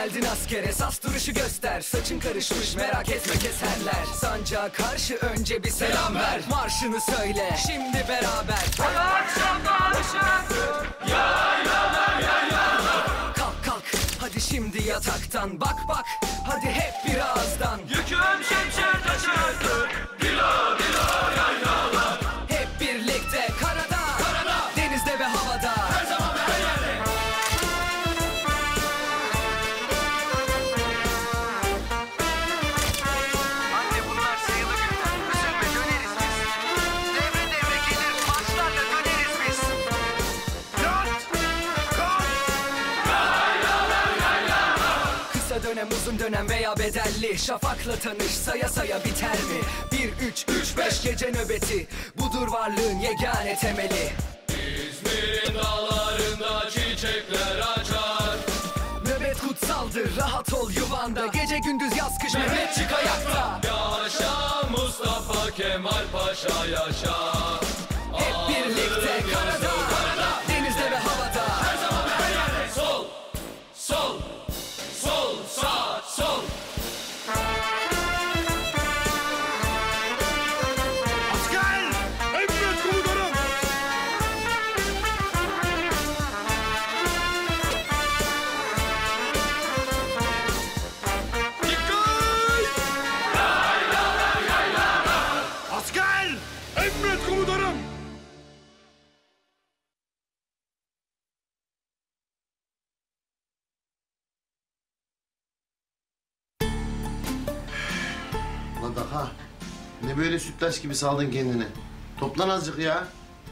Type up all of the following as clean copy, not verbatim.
geldin asker, esas duruşu göster. Saçın karışmış merak etme keserler. Sancağa karşı önce bir selam ver. Marşını söyle şimdi beraber. Akşamdan ışıktır yaylalar yaylalar. Kalk kalk hadi şimdi yataktan. Bak bak hadi hep birazdan. Yüküm şemşer taşıdır dila dila yaylalar. Hep birlikte karada, denizde ve havada. Her zaman ve her yerde. Anne bunlar sayılı günler. Üzülme döneriz biz. Devre devre gelir maçlarla döneriz biz. Yat! Kalk! Kısa dönem, uzun dönem veya bedelli. Şafakla tanış, saya saya biter mi? 1-3-3-5 gece nöbeti. Budur varlığın yegane temeli. İzmir'in dağlarında çiçekler açar. Nöbet kutsaldır, rahat ol yuvanda. Gece gündüz yaz kış Mehmetçik ayakta. Yaşa Mustafa Kemal Paşa yaşa. Hep birlikte karada, denizde ve havada. Her zaman ve her yerde. Sol, sol, sol, sağ, sol. Asker! Emret komutanım! Dikkat! Asker! Emret komutanım! Ulan daha ne böyle sütlaç gibi saldın kendini? Toplan azıcık ya.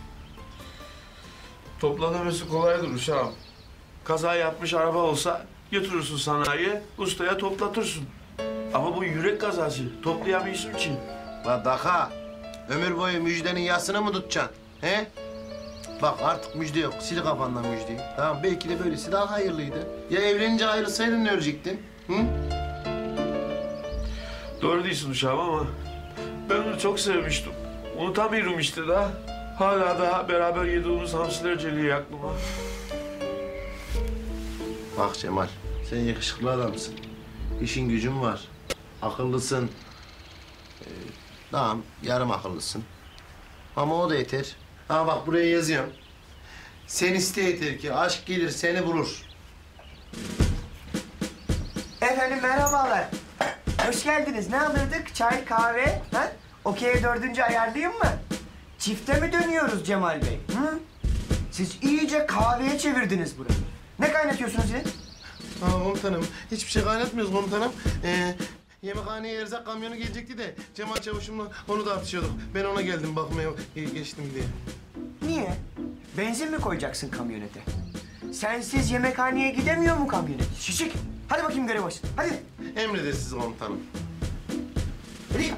Toplaması kolaydır uşağım. Kaza yapmış araba olsa götürürsün sanayiye, ustaya toplatırsın. Ama bu yürek kazası, toplayamıyorsun ki. Ulan daha ömür boyu müjdenin yasını mı tutacaksın? He? Bak artık müjde yok. Sil kafandan müjdeyi. Tamam belki de böylesi daha hayırlıydı. Ya evlenince ayrılsaydın ne örecektin? Hı? Doğru değilsin uşağım ama ben onu çok sevmiştim. Unutamıyorum işte daha. Hala daha beraber yediğimiz hamsiler geliyor aklıma. Bak Cemal, sen yakışıklı adamsın. İşin gücün var. Akıllısın. Tamam, yarım akıllısın. Ama o da yeter. Ha bak buraya yazıyorum. Sen iste yeter ki aşk gelir seni bulur. Efendim merhabalar. Hoş geldiniz. Ne alırdık? Çay, kahve? Ha? Okey'e 4. ayarlayayım mı? Çifte mi dönüyoruz Cemal Bey? Hı? Siz iyice kahveye çevirdiniz burayı. Ne kaynatıyorsunuz yine? Ha komutanım, hiçbir şey kaynatmıyoruz komutanım. Yemekhaneye erzak kamyonu gelecekti de Cemal Çavuş'umla onu tartışıyorduk. Ben ona geldim bakmaya geçtim diye. Niye? Benzin mi koyacaksın kamyonete? Sensiz yemekhaneye gidemiyor mu kamyonet? Şişik! Hadi bakayım görev başına. Hadi. Emredersiniz komutanım. Hadi.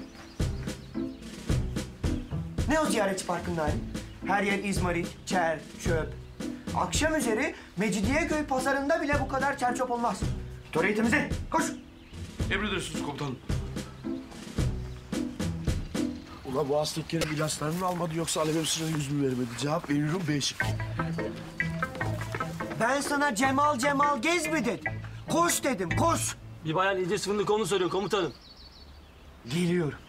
Ne o ziyaretçi parkının hali? Her yer izmarit, çer, çöp. Akşam üzeri Mecidiyeköy pazarında bile bu kadar çer çöp olmaz. Orayı temizle. Koş. Emredersiniz komutanım. Ulan bu hastalıkların ilaçlarını mı almadı yoksa Alev Hemşire'ne yüz mü vermedi? Cevap veriyorum B şıkkı. Ben sana Cemal Cemal gezme dedim. Koş dedim, koş. Bir bayan İdris Fındıkoğlu soruyor komutanım. Geliyorum.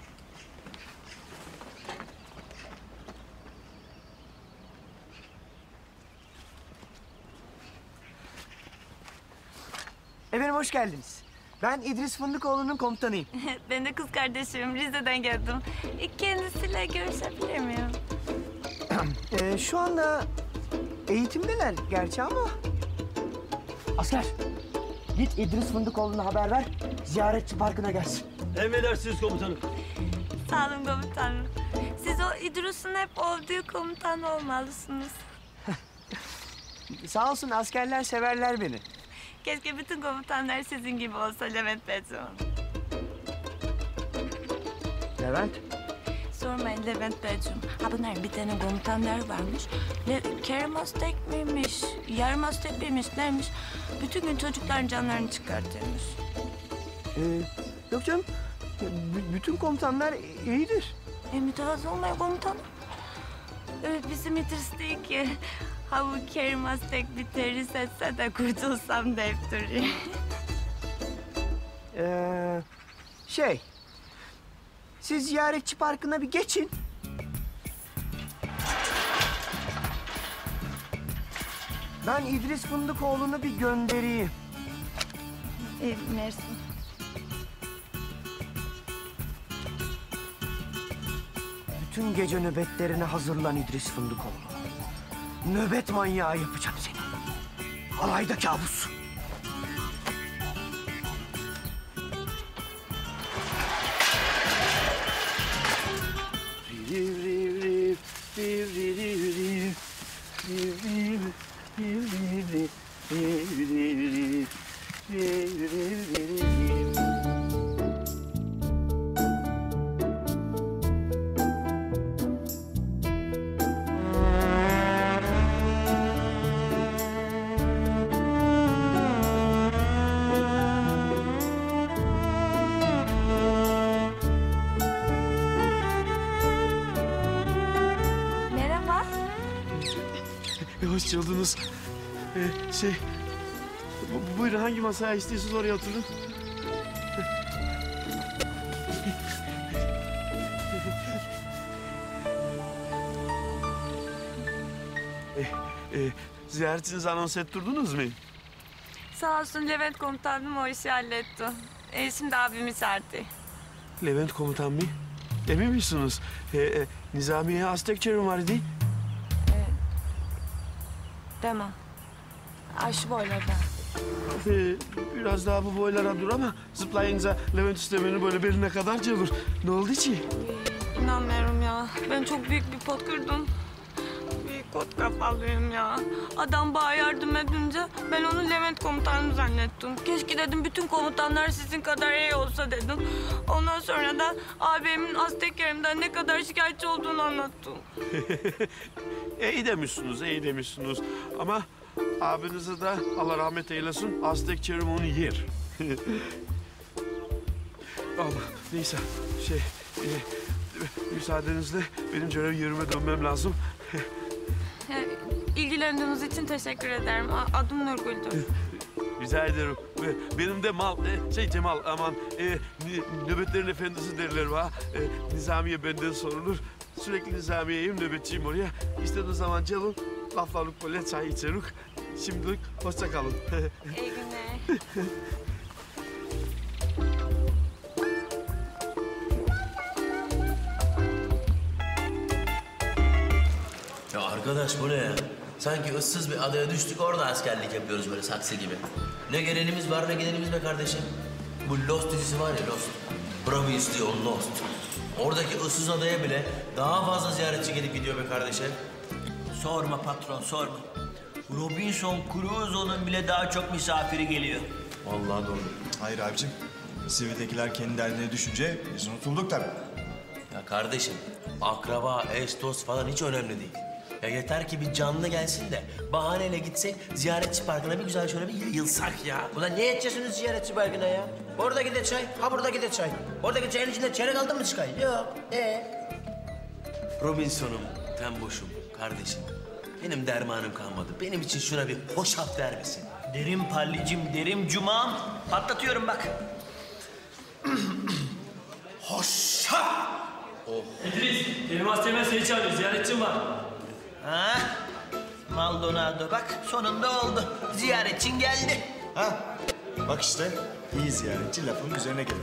Efendim hoş geldiniz. Ben İdris Fındıkoğlu'nun komutanıyım. Ben de kız kardeşim Rize'den geldim. Kendisiyle görüşebilir miyim? Şu anda eğitimdeler gerçi ama... Asker, git İdris Fındıkoğlu'na haber ver. Ziyaretçi parkına gelsin. Emredersiniz komutanım. Sağ olun komutanım. Siz o İdris'in hep olduğu komutan olmalısınız. Sağ olsun askerler severler beni. Keşke bütün komutanlar sizin gibi olsa Levent Beyciğim. Levent? Sormayın Levent Beyciğim. Ha bunların bir tane komutanları varmış. Kerim Aztek miymiş, yarım Aztek miymiş, neymiş? Bütün gün çocukların canlarını çıkartıyormuş. Yok canım. Bütün komutanlar iyidir. Mütevazı olmayın komutanım. Bizim İdris değil ki. Ha bu Kerim Aztek bir terhis etse de kurtulsam deyip duruyor. Siz ziyaretçi parkına bir geçin. Ben İdris Fındıkoğlu'nu bir göndereyim. Mersi. Bütün gece nöbetlerine hazırlan İdris Fındıkoğlu. Nöbet manyağı yapacağım seni. Halayda kabus. Merhaba. Hoş geldiniz. Buyurun hangi masaya istiyorsunuz oraya oturun. Ziyaretinizi anons etturdunuz mu? Sağ olsun Levent komutanım o işi halletti. Şimdi abimi serdi. Levent komutan mı? Emin misiniz? Nizamiye Aztek çevrim var değil. Deme. Ay şu boylarda. Biraz daha bu boylara dur ama zıplayınca Levent istemeni böyle beline kadar gelir. Ne oldu ki? İnanmıyorum ya. Ben çok büyük bir pot kırdım. Büyük kot kafalıyım ya. Adam bana yardım edince ben onu Levent komutanım zannettim. Keşke dedim bütün komutanlar sizin kadar iyi olsa dedim. Ondan sonra da abimin Azteklerimden ne kadar şikayetçi olduğunu anlattım. İyi demişsiniz, iyi demişsiniz. Ama abinize de Allah rahmet eylesin, Aztek çevrim onu yer. Ama neyse, müsaadenizle benim görev yerime dönmem lazım. İlgilendiğiniz için teşekkür ederim. Adım Nurgül'dür. Rica ederim. Benim de Cemal, aman nöbetlerin efendisi derler bana. Nizamiye benden sorulur. Sürekli Nizamiye'yim, nöbetçiyim oraya. İstediğiniz zaman gelin, laflanıp böyle çay içerik. Şimdilik hoşça kalın. İyi günler. Ya arkadaş bu ne ya? Sanki ıssız bir adaya düştük orada askerlik yapıyoruz böyle saksı gibi. Ne gelenimiz var ne gidenimiz be kardeşim. Bu Lost dizisi var ya Lost. Previously on Lost. Oradaki ıssız adaya bile daha fazla ziyaretçi gelip gidiyor be kardeşim. Sorma patron sorma. Robinson Crusoe'nun bile daha çok misafiri geliyor. Vallahi doğru. Hayır abicim. Sivri'dekiler kendi derdine düşünce biz unutulduk tabii. Ya kardeşim akraba, eş, dost falan hiç önemli değil. Ya yeter ki bir canlı gelsin de bahaneyle gitsek ziyaretçi parkına bir güzel şöyle bir yayılsak ya. Ulan ne edeceksiniz ziyaretçi parkına ya? Orada gide çay, ha burada gide çay. Oradaki çayın içinde çeyrek aldın mı çıkay? Yok. Robinson'um, temboşum, kardeşim. Benim dermanım kalmadı. Benim için şuna bir hoşaf der misin? Derim pallicim, derim cumam. Patlatıyorum bak. Hoşaf! İdris, Elmas Temel seni çağırıyor. Ziyaretçim var. Ha? Maldonado bak sonunda oldu. Ziyaretçin geldi. Ha? Bak işte iyi ziyaretçi lafın üzerine geliyor.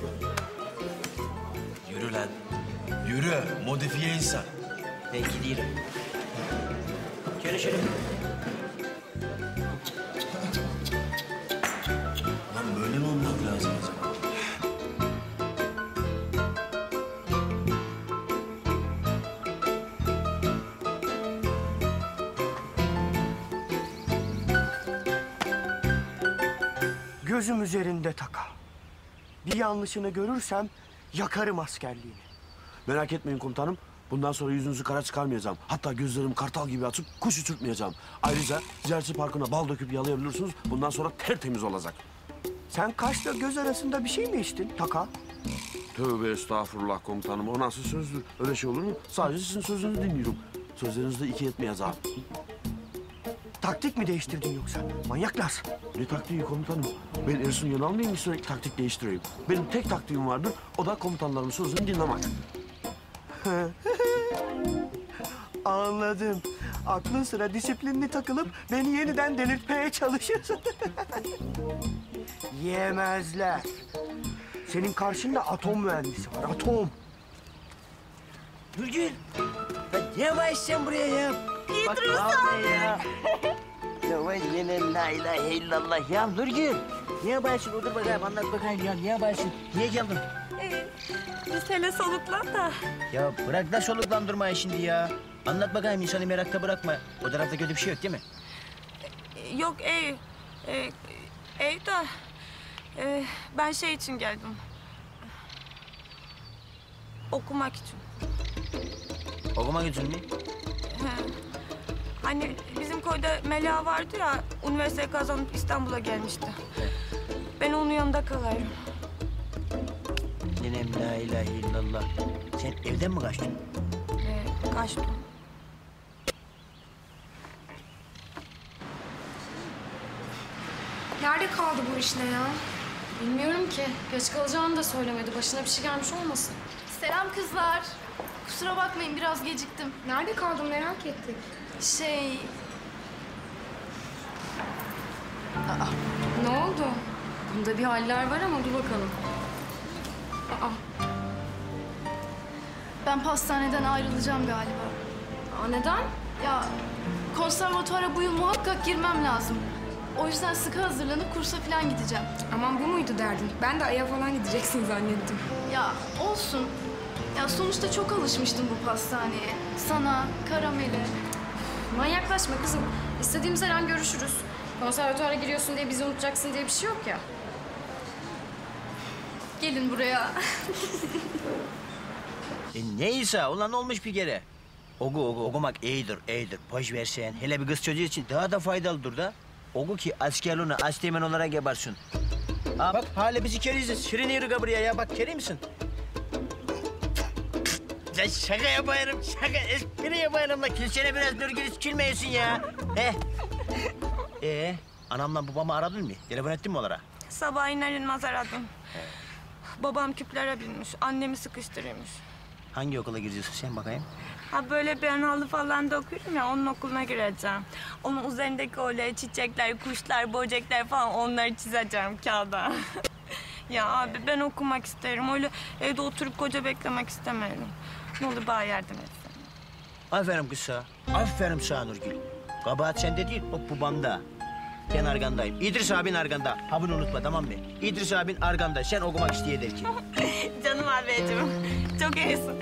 Yürü lan. Yürü. Modifiye insan. Ben gidiyorum. Görüşürüz. Lan böyle mi olmak lazım acaba? Gözüm üzerinde Taka. Bir yanlışını görürsem yakarım askerliğini. Merak etmeyin komutanım. Bundan sonra yüzünüzü kara çıkarmayacağım. Hatta gözlerimi kartal gibi açıp kuş uçurtmayacağım. Ayrıca ziyaretçi parkına bal döküp yalayabilirsiniz. Bundan sonra tertemiz olacak. Sen kaşla göz arasında bir şey mi içtin Taka? Tövbe estağfurullah komutanım. O nasıl sözdür? Öyle şey olur mu? Sadece sizin sözünüzü dinliyorum. Sözlerinizde iki etmeyeceğim. Taktik mi değiştirdin yoksa? Manyaklar. Ne taktiği komutanım? Ben Ersun Yanal mıyım ki sürekli taktik değiştireyim? Benim tek taktiğim vardır, o da komutanlarımın sözünü dinlemek. Anladım. Aklın sıra disiplinli takılıp beni yeniden delirtmeye çalışırsın. Yemezler. Senin karşında atom mühendisi var, atom. Nurgül. Ne başladın buraya ya? İdris abi. Ya. Ya vay yine la ilahe illallah ya Nurgül. Niye başladın? Otur bakayım anlat bakayım ya. Niye başladın? Niye geldin? Biz hele soluklan da. Ya bırak da soluklandırmayı şimdi ya. Anlat bakayım insanı merakta bırakma. O tarafta kötü bir şey yok değil mi? Yok da ben şey için geldim. Okumak için. Okumak için mi? Hani bizim köyde Melia vardı ya, üniversite kazanıp İstanbul'a gelmişti. Ben onun yanında kalayım. Nenem la ilahe illallah. Sen evden mi kaçtın? Kaçtım. Nerede kaldı bu iş ne ya? Bilmiyorum ki. Geç kalacağını da söylemedi. Başına bir şey gelmiş olmasın? Selam kızlar. Kusura bakmayın biraz geciktim. Nerede kaldın merak ettik. Ne oldu? Bunda bir haller var ama dur bakalım. Ben pastaneden ayrılacağım galiba. Neden? Ya konservatuara bu yıl muhakkak girmem lazım. O yüzden sıkı hazırlanıp kursa falan gideceğim. Aman bu muydu derdin? Ben de Ay'a falan gideceksin zannettim. Ya olsun. Ya sonuçta çok alışmıştım bu pastaneye. Sana, karamele. Manyaklaşma kızım. İstediğimiz her an görüşürüz. Konservatuara giriyorsun diye bizi unutacaksın diye bir şey yok ya. Gelin buraya. Neyse ulan olmuş bir kere. Okumak iyidir. Boş versen. Hele bir kız çocuğu için daha da faydalıdır da. Oku ki askerliğine asteğmen olarak yaparsın. Bak hala bizi keriziz. Şirin yürü buraya ya. Bak keri misin? Sen şaka yaparım. Espri yaparım la. Kilsene biraz Nurgül kilmeyesin ya. Anamla babamı aradın mı? Telefon ettin mi onlara? Sabah iner inmez aradım. Babam küplere binmiş, annemi sıkıştırıyormuş. Hangi okula gireceksin sen bakayım? Ha böyle ben halı falan da okuyorum ya, onun okuluna gireceğim. Onun üzerindeki öyle çiçekler, kuşlar, böcekler falan onları çizeceğim kağıda. Ya abi ben okumak isterim. Öyle evde oturup koca beklemek istemiyorum. Ne olur bana yardım etsin. Aferin kız sana. Aferin sana Nurgül. Kabahat sende değil, o babamda. Ben arkandayım. İdris abin arkanda. Ha bunu unutma tamam mı? İdris abin arkanda. Sen okumak isteye der ki. Canım abicim, çok iyisin.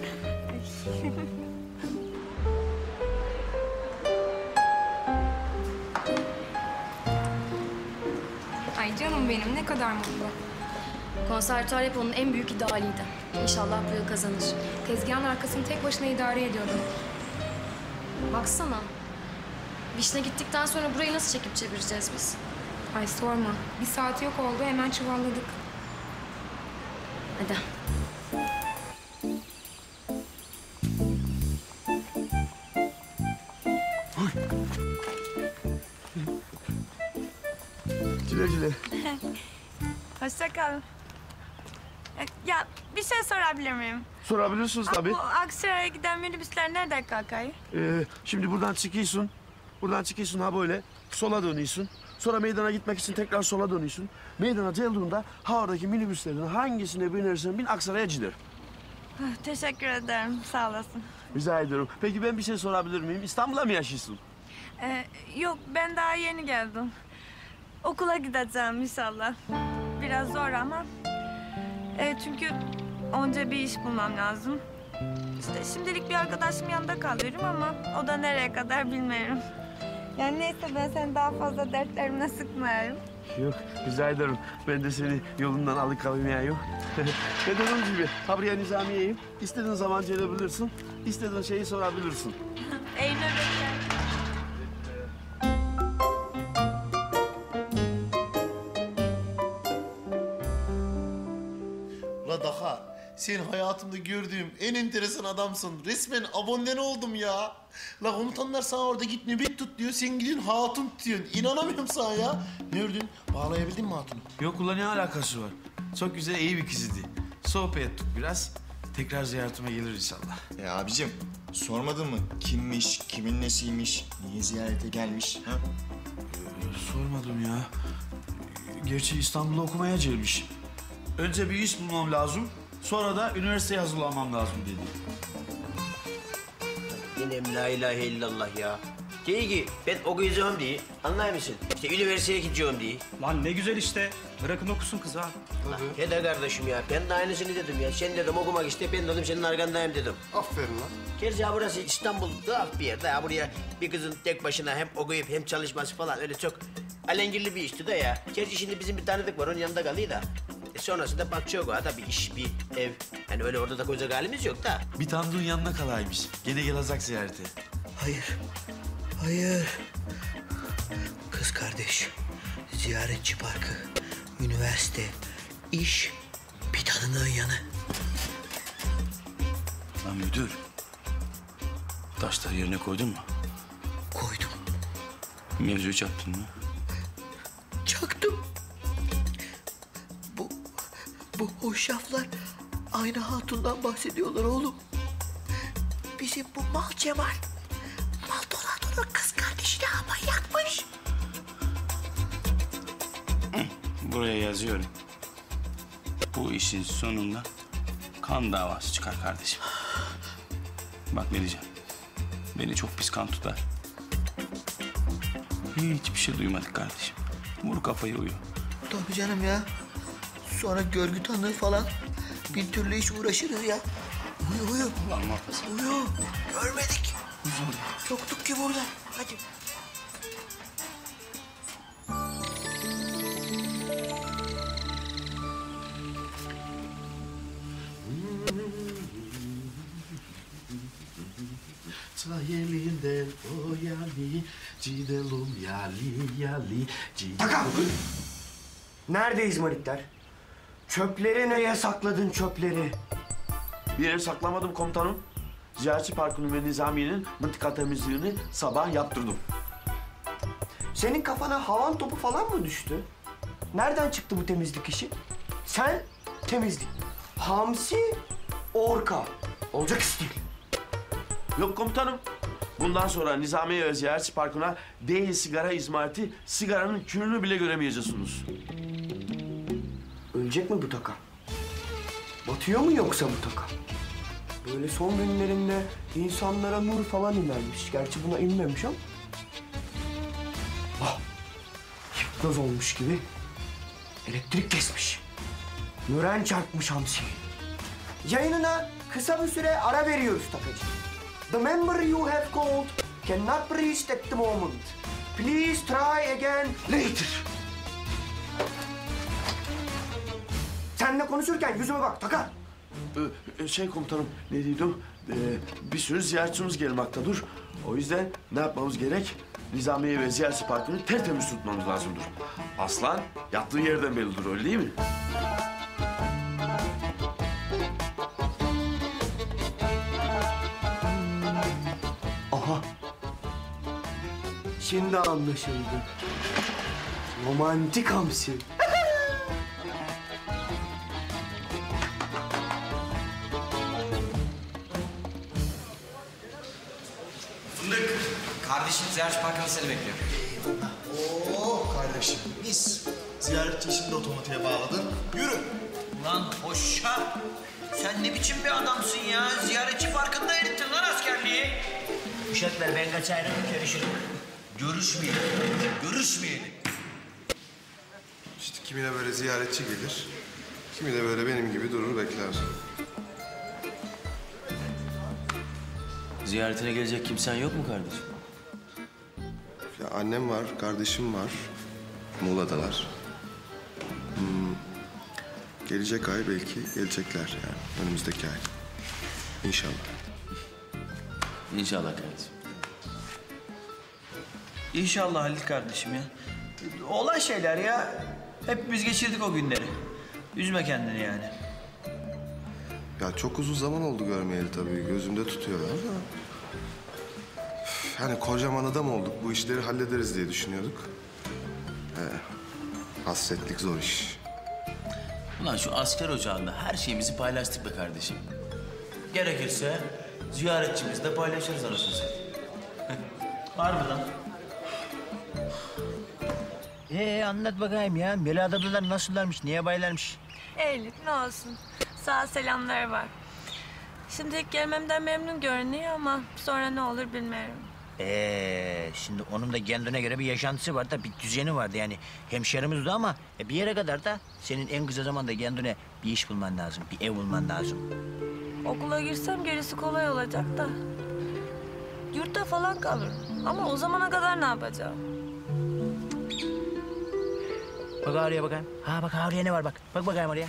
Ay canım benim ne kadar mutlu. Konservatuar hep onun en büyük idealiydi. İnşallah bu yıl kazanır. Tezgahın arkasını tek başına idare ediyordum. Baksana. Vişne gittikten sonra burayı nasıl çekip çevireceğiz biz? Ay sorma. Bir saati yok oldu hemen çuvalladık. Hadi. Güle. Hoşça kal. Ya bir şey sorabilir miyim? Sorabilirsiniz tabii. Bu Aksaray'a giden minibüsler nereden kalkıyor? Şimdi buradan çıkıyorsun. Ha böyle. Sola dönüyorsun. Sonra meydana gitmek için tekrar sola dönüyorsun. Meydana geldiğinde oradaki minibüslerin hangisine binersen bin Aksaray'a gider. Teşekkür ederim, sağ olasın. Rica ediyorum. Peki ben bir şey sorabilir miyim? İstanbul'da mı yaşıyorsun? Yok, ben daha yeni geldim. Okula gideceğim inşallah. Biraz zor ama. Çünkü önce bir iş bulmam lazım. İşte şimdilik bir arkadaşım yanında kalıyorum ama o da nereye kadar bilmiyorum. Yani neyse ben seni daha fazla dertlerimle sıkmayayım. Yok, rica ederim. Ben de seni yolundan alıkoymayayım. Ben dediğim gibi, buraya Nizamiye'yim. İstediğin zaman gelebilirsin. İstediğin şeyi sorabilirsin. İyi nöbetler. La daha sen hayatımda gördüğüm en enteresan adamsın. Resmen abonen oldum ya. La komutanlar sana orada git nöbet tut diyor. Sen gidiyorsun hatun tutuyorsun. İnanamıyorum sana ya. Ne ördün? Bağlayabildin mi hatunu? Yok ulan ne alakası var? Çok güzel, iyi bir kız idi. Sohbet ettik biraz. Tekrar ziyaretime gelir inşallah. Abicim sormadın mı? Kimmiş, kimin nesiymiş, niye ziyarete gelmiş? Ha? Sormadım ya. Gerçi İstanbul'da okumaya gelmiş. Önce bir iş bulmam lazım. Sonra da üniversiteye hazırlanmam lazım dedi. Yine la ilahe illallah ya. Diye ki ben okuyacağım diye. Anlar mısın? İşte üniversiteye gideceğim diye. Lan ne güzel işte. Bırakın okusun kız ha. He de kardeşim ya. Ben de aynısını dedim ya. Sen dedim okumak iste. Ben dedim senin arkandayım dedim. Aferin lan. Gerçi burası İstanbul tuhaf bir yer. Daha buraya bir kızın tek başına hem okuyup hem çalışması falan öyle çok alengirli bir işti de ya. Gerçi şimdi bizim bir tanıdık var. Onun yanında kalıyor da. Sonrasında bakacak o da bir iş, bir ev. Yani öyle orada da koyacak halimiz yok da. Bir tanıdığın yanına kalaymış. Gene gelecek ziyarete. Hayır. Hayır. Kız kardeş, ziyaretçi parkı, üniversite, iş, bir tanıdığın yanı. Lan müdür, taşları yerine koydun mu? Koydum. Mevzuyu çaktın mı? Çaktım. Bu hoşaflar aynı hatundan bahsediyorlar oğlum. Bizim bu mal Cemal, mal Donado'nun kız kardeşine ama yakmış. Buraya yazıyorum. Bu işin sonunda kan davası çıkar kardeşim. Bak ne diyeceğim. Beni çok pis kan tutar. Hiçbir şey duymadık kardeşim. Vur kafayı uyu. Tabii canım ya. Sonra görgü tanığı falan bir türlü iş uğraşırız ya. Uyu. Ulan muhafız. Uyu. Görmedik. Yoktuk ki burada. Hadi. Sahilinden o yali, gidelim yali. Taka! Neredeyiz Malikler? Çöpleri neye sakladın çöpleri? Bir yere saklamadım komutanım. Ziyaretçi Parkı'nın ve Nizamiye'nin mıntıka temizliğini sabah yaptırdım. Senin kafana havan topu falan mı düştü? Nereden çıktı bu temizlik işi? Sen temizlik. Hamsi, orka. Olacak iş değil. Yok komutanım. Bundan sonra Nizamiye ve Ziyaretçi Parkı'na değil sigara izmariti, sigaranın külünü bile göremeyeceksiniz. Ölecek mi bu taka? Batıyor mu yoksa bu taka? Böyle son günlerinde insanlara nur falan inermiş. Gerçi buna inmemiş ama. Ah! Hipnoz olmuş gibi. Elektrik kesmiş. Nören çarpmış hamsiyi. Yayınına kısa bir süre ara veriyoruz takacı. The member you have called cannot be reached at the moment. Please try again later. Seninle konuşurken yüzüme bak Taka. Şey komutanım, ne diyordum? Bir sürü ziyaretçimiz gelmektedir. O yüzden ne yapmamız gerek? Nizamiye ve Ziyaretçi Parkı'nı tertemiz tutmamız lazımdır. Aslan yattığı yerden bellidir, öyle değil mi? Aha. Şimdi anlaşıldı. Romantik hamsi. Kardeşim Ziyaretçi Parkı'nda seni bekliyor. Oh kardeşim mis. Ziyaretçi işini de otomatiğe bağladın. Yürü. Lan hoşça. Sen ne biçim bir adamsın ya? Ziyaretçi parkında erittin lan askerliği. Uşaklar ben kaçarım, görüşürüm. Görüşmeyelim. İşte kimine böyle ziyaretçi gelir, kimi de böyle benim gibi durur bekler. Ziyaretine gelecek kimsen yok mu kardeşim? Ya annem var, kardeşim var. Muğla'dalar. Gelecek ay belki gelecekler yani önümüzdeki ay. İnşallah. İnşallah kardeşim. İnşallah Halil kardeşim ya. Olan şeyler ya. Hep biz geçirdik o günleri. Üzme kendini yani. Ya çok uzun zaman oldu görmeyeli tabii. Gözümde tutuyor ama... Hani kocaman adam olduk. Bu işleri hallederiz diye düşünüyorduk. Hasretlik zor iş. Ulan şu asker ocağında her şeyimizi paylaştık be kardeşim. Gerekirse ziyaretçimizle de paylaşırız anasını satayım. Harbiden. Anlat bakayım ya. Melahat ablalar nasıllarmış, niye baylarmış? Eylik ne olsun. Sağ selamlar var. Şimdi ilk gelmemden memnun görünüyor ama sonra ne olur bilmiyorum. Şimdi onun da kendine göre bir yaşantısı var da bir düzeni vardı yani. Hemşerimizdi ama bir yere kadar da senin en kısa zamanda kendine bir iş bulman lazım, bir ev bulman lazım. Okula girsem gerisi kolay olacak da. Yurtta falan kalırım. Ama o zamana kadar ne yapacağım? Bak oraya bakayım. Bak oraya ne var bak. Bak bakayım oraya.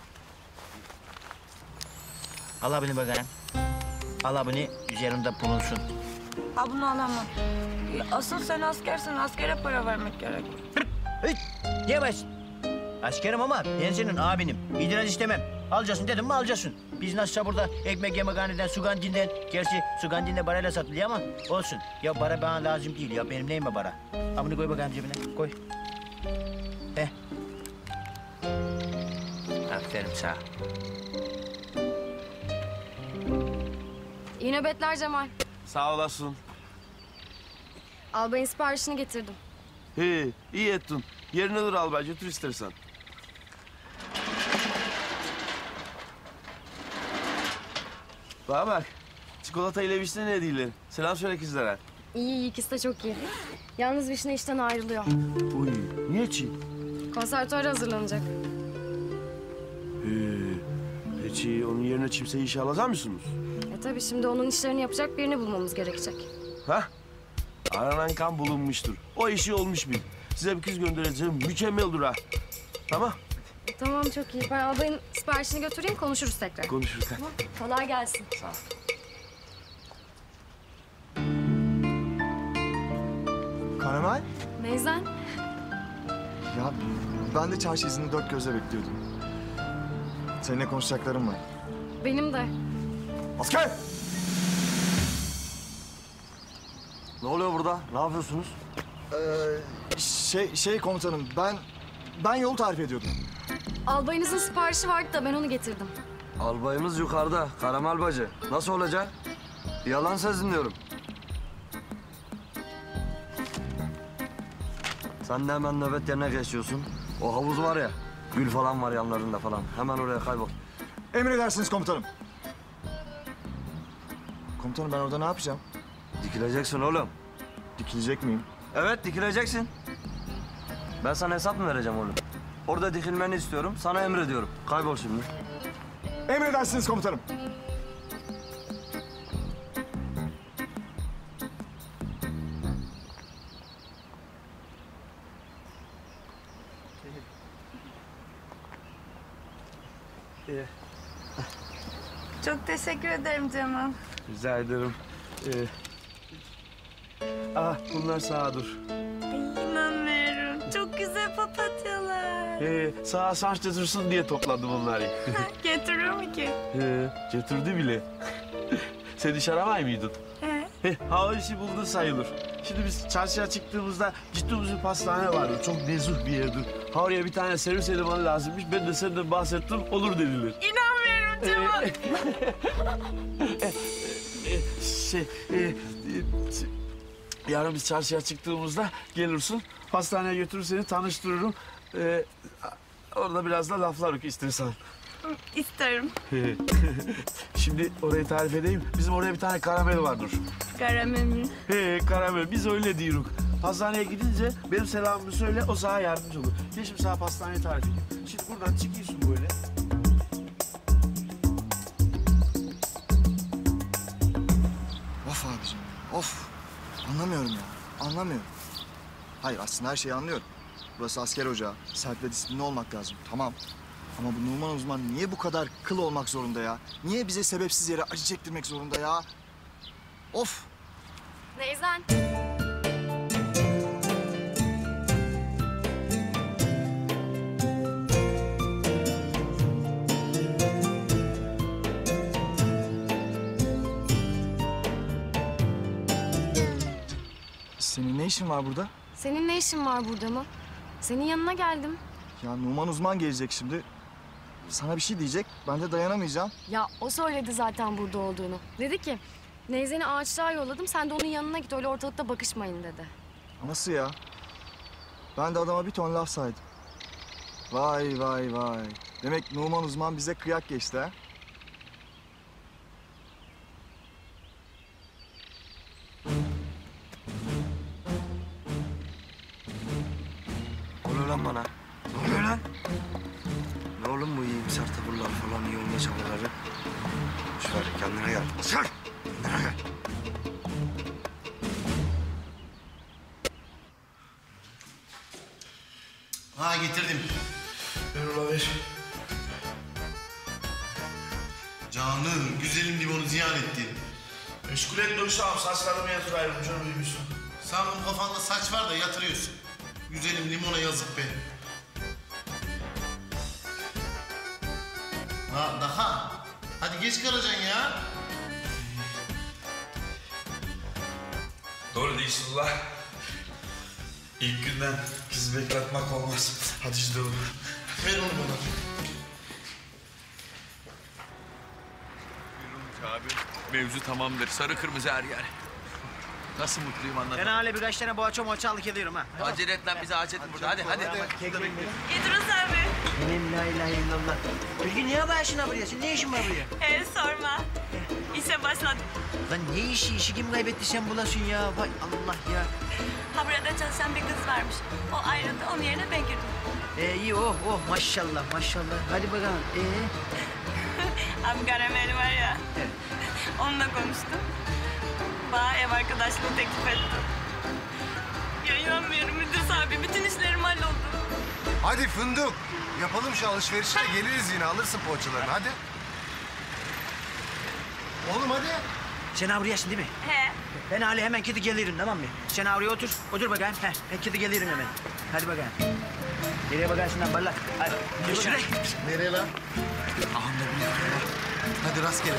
Al abini bakayım. Al abini üzerinde bulunsun. Ha bunu alamam. Asıl sen askersin, askere para vermek gerek. Diyemezsin. Askerim ama ben senin abinim. İtiraz istemem. Alacaksın dedim mi alacaksın. Biz nasılsa burada ekmek yemekhaneden, su kantinden... Gerçi su kantinde parayla satılıyor ama olsun. Ya para bana lazım değil ya. Benim neyime para? Ha bunu koy bakayım cebine. Koy. Aferin sağ. İyi nöbetler Cemal. Sağ olasın. Albayın siparişini getirdim. İyi ettin. Yerine dur albay, götür istersen. Bana bak, çikolata ile vişne ne değiller? Selam söyle kızlara. İyi, ikisi de çok iyi. Yalnız Vişne işten ayrılıyor. Uy, niye ki? Konservatuara hazırlanacak. Peki onun yerine kimseyi işe alacak mısınız? Tabii şimdi onun işlerini yapacak birini bulmamız gerekecek. Aranan kan bulunmuştur. O işi olmuş bil. Size bir kız göndereceğim, mükemmeldir ha. Tamam? Tamam, çok iyi. Ben albayın siparişini götüreyim, konuşuruz tekrar. Konuşuruz. Tamam, kolay gelsin. Sağ ol. Karamel? Neyzen? Ya ben de çarşı izini dört gözle bekliyordum. Seninle konuşacaklarım var. Benim de. Asker! Ne oluyor burada? Ne yapıyorsunuz? Şey komutanım, ben yol tarif ediyordum. Albayınızın siparişi vardı da ben onu getirdim. Albayımız yukarıda. Karamel bacı. Nasıl olacak? Yalan sözün diyorum. Sen de hemen nöbet yerine geçiyorsun. O havuz var ya, gül falan var yanlarında falan. Hemen oraya kaybol. Emredersiniz komutanım. Komutanım ben orada ne yapacağım? Dikileceksin oğlum. Dikilecek miyim? Evet, dikileceksin. Ben sana hesap mı vereceğim oğlum? Orada dikilmeni istiyorum, sana emrediyorum. Kaybol şimdi. Emredersiniz komutanım. Çok teşekkür ederim Cemal. Rica ederim. Bunlar sağa dur. İnanmıyorum. Çok güzel papatyalar. Sağa saç dursun diye topladım onları. Getiriyor mu ki? Getirdi bile. Sen iş aramay mıydın? O işi buldun sayılır. Şimdi biz çarşıya çıktığımızda gittiğimiz bir pastane vardı. Çok nezih bir yerdir. Oraya bir tane servis elemanı lazımmış. Ben de senden bahsettim, olur dediler. İnanmıyorum Cemal. Yarın biz çarşıya çıktığımızda gelirsin. Pastaneye götürür seni, tanıştırırım. Orada biraz da laflar istersen. İsterim. Şimdi orayı tarif edeyim. Bizim oraya bir tane karamel vardır. Karamel mi? Karamel. Biz öyle diyoruz. Pastaneye gidince benim selamımı söyle, o sana yardımcı olur. Gel şimdi sana pastaneyi tarif edeyim. Şimdi buradan çıkıyorsun böyle. Of abicim, of. Anlamıyorum ya, anlamıyorum. Hayır, aslında her şeyi anlıyorum. Burası asker ocağı, sert ve disiplinli olmak lazım, tamam. Ama bu Numan uzman niye bu kadar kıl olmak zorunda ya? Niye bize sebepsiz yere acı çektirmek zorunda ya? Of! Neyzen? Senin ne işin var burada? Senin ne işin var burada mı? Senin yanına geldim. Ya Numan uzman gelecek şimdi. Sana bir şey diyecek. Ben de dayanamayacağım. Ya o söyledi zaten burada olduğunu. Dedi ki Neyzen'i ağaçlığa yolladım. Sen de onun yanına git. Öyle ortalıkta bakışmayın dedi. Nasıl ya? Ben de adama bir ton laf saydım. Vay vay vay. Demek Numan uzman bize kıyak geçti ha? Ne oluyor lan bana? Ne oluyor lan? Ne oğlum bu iyimser tavırlar falan, iyi olma çabaları? Şöyle kendine gel. Sar! Kendine gel. Ha getirdim. Ver ola ver. Canım, güzelim limonu ziyan ettin. Meşgul etme Hüsam. Saçlarımı yatır ayrım canım uyumuşsun. Sen bu kafanda saç var da yatırıyorsun. Güzelim limona yazık be. Ha daha. Hadi geç kalacaksın ya. Doğru değilsin ulan. İlk günden kız bekletmek olmaz. Hadi işte oğlum. Ver onu bana. Abi mevzu tamamdır. Sarı kırmızı her yer. Nasıl mutluyum anladım. Ben hala birkaç tane boğaça moçalık ediyorum ha. Acele et lan bize acele et burada. Hadi hadi. İdris abi. Benim la ilahe illallah. Bilgi niye başına buraya? Sen ne işin var buraya? Sorma. İşe başladım. Lan ne işi? İşi kim kaybetti sen bulasın ya? Vay Allah ya. Ha burada çalışan bir kız varmış. O ayrıldı. Onun yerine ben girdim. İyi oh maşallah maşallah. Hadi bakalım. Abi karameli var ya. Evet. Onunla konuştum. Bana ev arkadaşlığı teklif etti. Ya inanmıyorum İdris abi. Bütün işlerim halloldu. Hadi fındık. Yapalım şu alışverişi de geliriz yine. Alırsın poğaçalarını hadi. Oğlum hadi. Sen avruyorsun değil mi? He. Ben hala hemen kedi gelirim tamam mı? Sen avruya otur. Otur bakayım. Ben kedi gelirim hemen. Hadi bakayım. Nereye bakarsın lan balla? Hadi. Şuraya. Nereye lan? Hadi rastgele.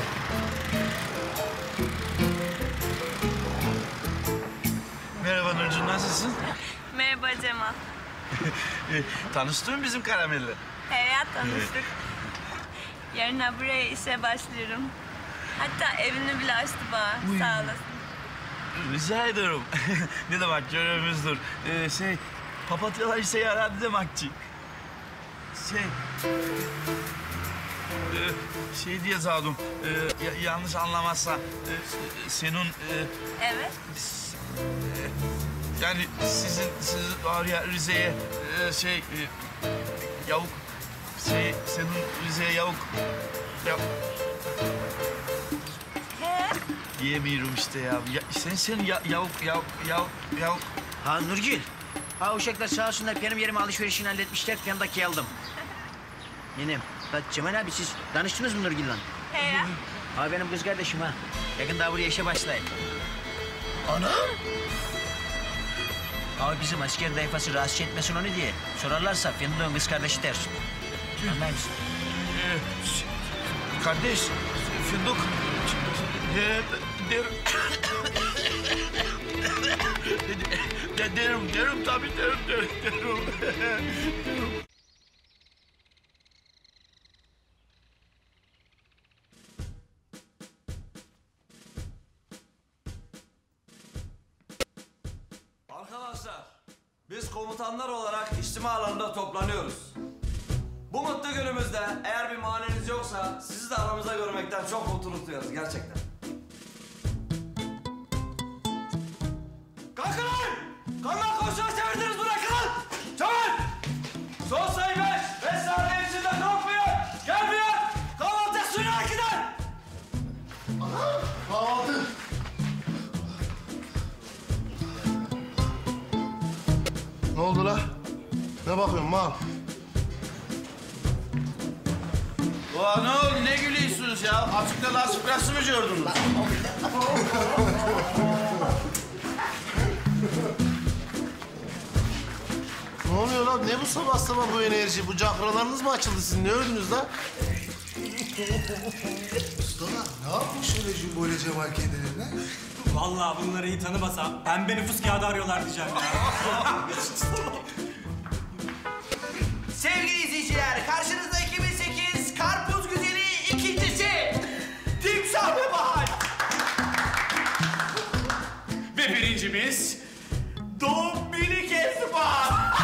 Merhaba Nurcuğum, nasılsın? Merhaba Cemal. Tanıştın mı bizim Karamel'le? He ya tanıştık. Yarın ha buraya işe başlıyorum. Hatta evini bile açtı bana. Sağ olasın. Rica ederim. Ne demek görevimizdir. Papatyalar işe yaradı demekçi. Şey diye zadım. Yanlış anlamazsa senin... Evet. Yani siz var ya Rize'ye yavuk senin Rize'ye yavuk yiyemiyorum işte ya. Sen yavuk. Ha Nurgül. Ha uşaklar sağ olsunlar benim yerime alışverişini halletmişler. Ben de geldim. Yenim. La Cemal abi siz tanıştınız mı Nurgül'le? He ya. Ha benim kız kardeşim ha. Yakın daha buraya işe başlayın. Anam. Abi bizim asker tayfası rahatsız etmesin onu diye. Sorarlarsa Fındık'ın kız kardeşi dersin. Anlar mısın? Kardeş, Fındık. Derim tabii derim. Arkadaşlar, biz komutanlar olarak içtima alanında toplanıyoruz. Bu mutlu günümüzde eğer bir maneniz yoksa sizi de aramızda görmekten çok mutluluk duyarız gerçekten. Kalkın lan! Kanlar koşuyor çevirdiniz bırakın lan! Çabuk! Son sayı 5 saniye içinde korkmayın! Gelmeyin! Kahvaltı suyunu akıdan! Kahvaltı. Ne oldu la? Ne bakıyorsun mal? Ne oldu? Ne gülüyorsunuz ya? Açıkta lastik rası mı gördünüz? Ne oluyor lan? Ne bu sabah sabah bu enerji? Bu cakralarınız mı açıldı sizin? Ne ördünüz lan? Usta ne yapmış öyle Jumbo ile Cemal kendilerine? Vallahi bunları iyi tanımasam pembe nüfus kağıdı arıyorlar diyeceğim ya. Sevgili izleyiciler, karşınızda 2008 Karpuz Güzeli ikincisi Timsah ve Bahar. Ve birincimiz Dombilik Esma.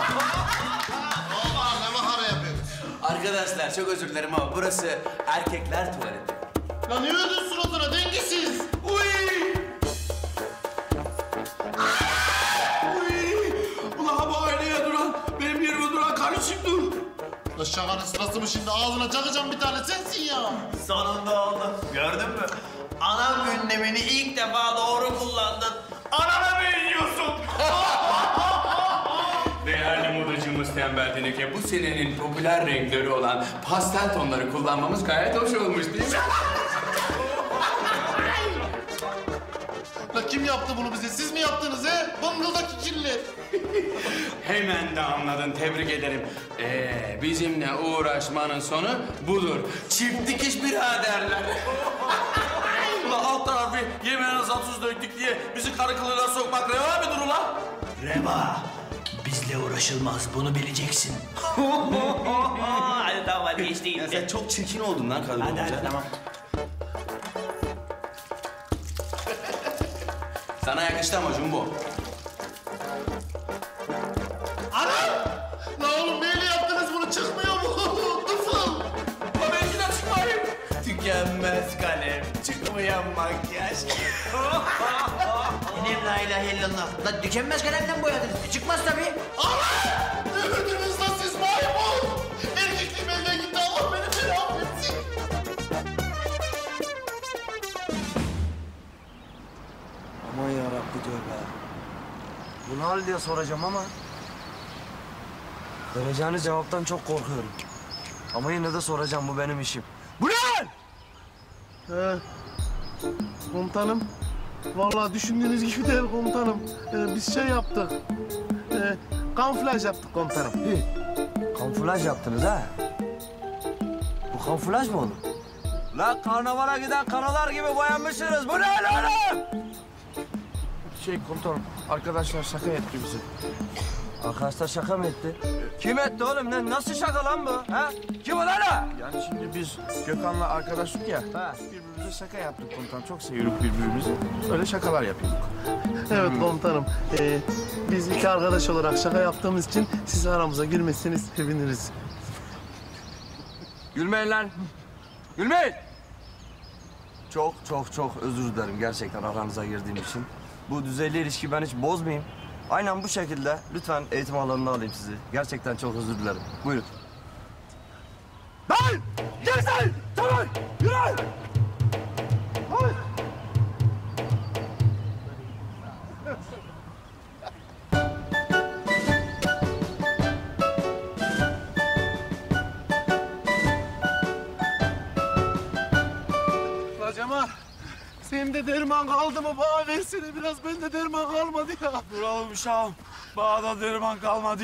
Allah ne mahara yapıyorsun? Arkadaşlar çok özür dilerim ama burası erkekler tuvaleti. Lan niye öldün suratına dengesiz? Uy! Ulan bu aileye duran, benim yerime duran kardeşim dur. La şakanın sırası mı şimdi? Ağzına çakacağım bir tane sensin ya. Sonunda oldu. Gördün mü? Anam gündemini ilk defa doğru kullandın. Anana benziyorsun. değerli modacımız Tembel Teneke, bu senenin popüler renkleri olan pastel tonları kullanmamız gayet hoş olmuş değil mi? La kim yaptı bunu bize? Siz mi yaptınız he? Bıngıldaki kirli. Hemen de anladın, tebrik ederim. Bizimle uğraşmanın sonu budur. Çift dikiş biraderler. Ulan alt tarafı yemeğine zatuz döktük diye bizi karı kılığına sokmak reva midir ulan? Reva, bizle uğraşılmaz. Bunu bileceksin. Hadi tamam hadi geçti gitti. Sen çok çirkin oldun lan kadın olunca. Hadi tamam. Sana yakıştı ama Jumbo. Ana! La oğlum neyle yaptınız bunu? Çıkmıyor mu? Tıfıl! La belki de çıkmayayım. Tükenmez kalem, çıkmayan makyaj. Benim la ilahe illallah. Lan tükenmez kalemden boyadınız. Çıkmaz tabii. Allah! Ne öldünüz lan siz maymun! Erkekliğim elden gitti. Allah beni beni affetsin. Aman yarabbi diyor be. Bunu hal diye soracağım ama... vereceğiniz cevaptan çok korkuyorum. Ama yine de soracağım, bu benim işim. Bu ne? Komutanım, vallahi düşündüğünüz gibi değil komutanım. Biz şey yaptık. Kamuflaj yaptık komutanım. Kamuflaj yaptınız ha? Bu kamuflaj mı olur? Lan karnavala giden karalar gibi boyanmışsınız. Bu ne lan? Komutanım, arkadaşlar şaka etti bize. Arkadaşlar şaka mı etti? Kim etti oğlum? Nasıl şaka lan bu? Ha? Kim o lan o? Yani şimdi biz Gökhan'la arkadaşlık ya, birbirimize şaka yaptık komutanım. Çok seviyoruz birbirimizi. Öyle şakalar yapıyorduk. Evet komutanım. Biz iki arkadaş olarak şaka yaptığımız için siz aramıza girmezseniz seviniriz. Gülmeyin lan. Gülmeyin. Çok özür dilerim gerçekten aranıza girdiğim için. Bu düzeyli ilişkiyi ben hiç bozmayayım. Aynen bu şekilde lütfen eğitim alanına alayım sizi. Gerçekten çok özür dilerim. Buyurun. Lan! Gel sen! Tamam! Yürü! Hayır! La Cemal, senin de derman kaldı mı? Bana versene biraz. Bende derman kalmadı ya. Bravo uşağım. Bana da derman kalmadı.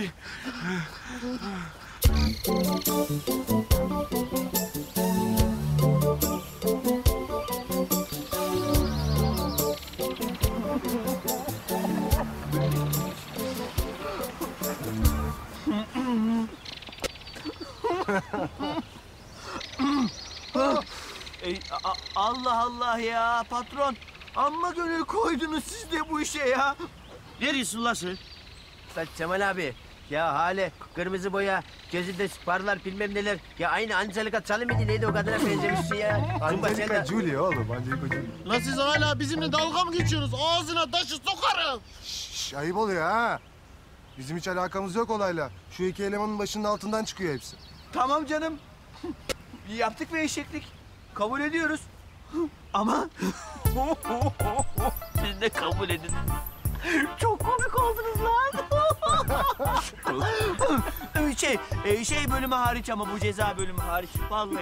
Allah Allah ya patron. Amma gönül koydunuz siz de bu işe ya. Ne diyorsun lan sen? Lan Cemal abi. Ya Hale, kırmızı boya, gözünde parlar bilmem neler. Ya aynı Angelika Charlie miydi neydi o kadına benzemişsin ya. Angelika Jolie oğlum, Angelika Jolie. La siz hala bizimle dalga mı geçiyorsunuz? Ağzına taşı sokarım. Şş, ayıp oluyor ha. Bizim hiç alakamız yok olayla. Şu iki elemanın başının altından çıkıyor hepsi. Tamam canım. Yaptık bir eşeklik. Kabul ediyoruz. Ama... Siz de kabul edin. Çok komik oldunuz lan. şey bölümü hariç ama bu ceza bölümü hariç. Vallahi.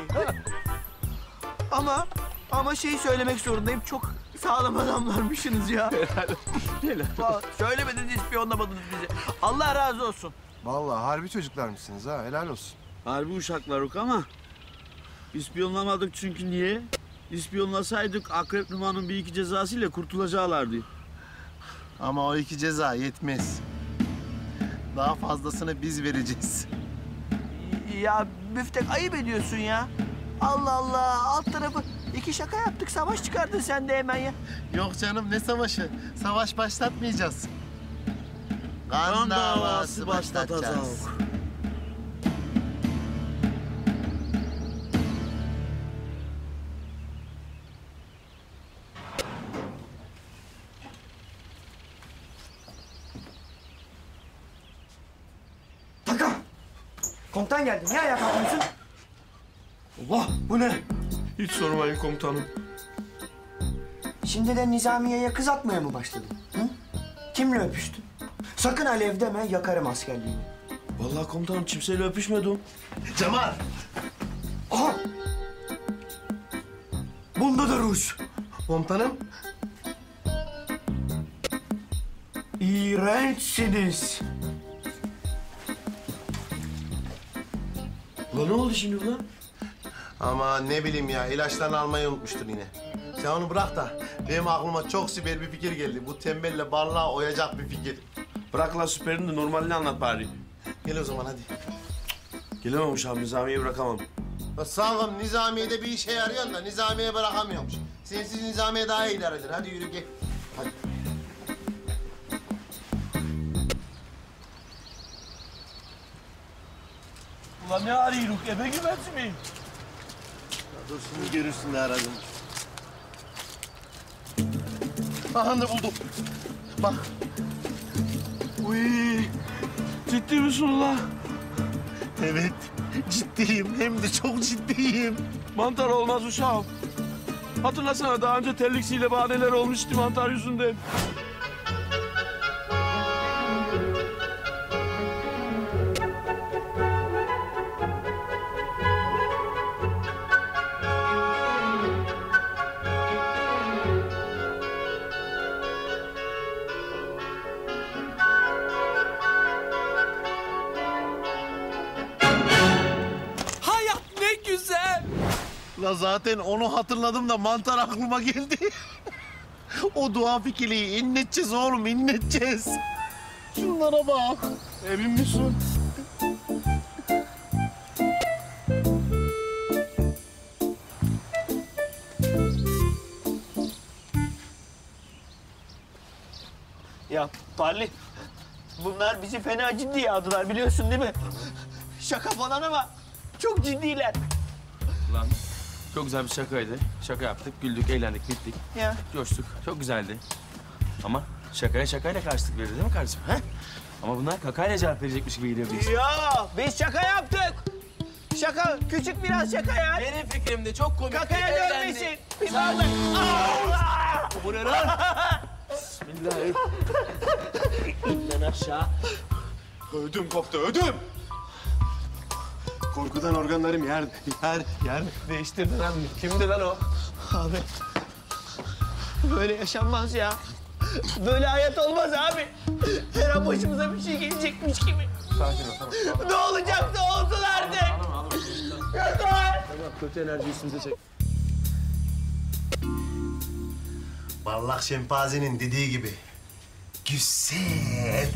Ama şey söylemek zorundayım. Çok sağlam adamlarmışsınız ya. Söylemediniz, ispiyonlamadınız bizi. Allah razı olsun. Vallahi harbi çocuklarmışsınız ha, helal olsun. Harbi uşaklar yok ama ispiyonlamadık çünkü niye? İspiyonlasaydık Akrep Numan'ın bir iki cezasıyla kurtulacaklardı. Ama o 2 ceza yetmez. Daha fazlasını biz vereceğiz. Ya Müftek ayıp ediyorsun ya. Allah Allah alt tarafı 2 şaka yaptık savaş çıkardın sen de hemen ya. Yok canım ne savaşı? Savaş başlatmayacağız. Kan davası başlatacağız. Taka! Komutan geldi. Niye ayağa kalkmıyorsun? Allah bu ne? Hiç sormayın komutanım. Şimdi de Nizamiye'ye kız atmaya mı başladın? Hı? Kimle öpüştün? Sakın alev deme, yakarım askerliğini. Vallahi komutanım kimseyle öpüşmedim. Cemal! Aha! Bunda da ruj. Komutanım. İğrençsiniz. Ulan ne oldu şimdi ulan? Ama ne bileyim ya ilaçlarını almayı unutmuştur yine. Sen onu bırak da benim aklıma çok süper bir fikir geldi. Bu tembelle barlağı oyacak bir fikir. Bırak lan süperini de normalini anlat bari. Gel o zaman hadi. Gelemem uşağım, Nizamiye'yi bırakamam. Sağım Nizamiye'de bir işe yarıyorsun da Nizamiye bırakamıyormuş. Sensiz Nizamiye daha iyi idare eder. Hadi yürü gel. Hadi. Ulan ne arıyoruz? Ebe güvensi mi? Dur şimdi görürsün ne aradım. Aha da buldum. Bak. Uy, ciddi misin ulan? Evet, ciddiyim. Hem de çok ciddiyim. Mantar olmaz uşağım. Hatırlasana daha önce terliksiyle bahaneler olmuştu mantar yüzünden. Hayat ne güzel. La zaten onu hatırladım da mantar aklıma geldi. O dua fikirliği inleteceğiz oğlum, inleteceğiz. Şunlara bak. Emin misin? Ya Parli, bunlar bizi fena ciddiye aldılar biliyorsun değil mi? Şaka falan ama çok ciddiler. Lan çok güzel bir şakaydı. Şaka yaptık, güldük, eğlendik, bittik. Ya. Coştuk, çok güzeldi. Ama şakaya şakayla karşılık verdi değil mi kardeşim? Ha? Ama bunlar kakayla cevap verecekmiş gibi geliyor bize. Ya biz şaka yaptık. Şaka, küçük biraz şaka ya. Benim fikrimde çok komik. Kakaya dönmesin. Biz aldık. Allah! Bu ne lan? İnden aşağı. Ödüm koptu, ödüm! Korkudan organlarım yer Değiştirdin abi. Kimdi lan o? Abi. Böyle yaşanmaz ya. Böyle hayat olmaz abi. Her an başımıza bir şey gelecekmiş gibi. Sakin ol, tamam. Ne olacaksa olsun artık. Yeter. Tamam, kötü enerji üstümüze çek. Ballak şempanzenin dediği gibi. Güzel.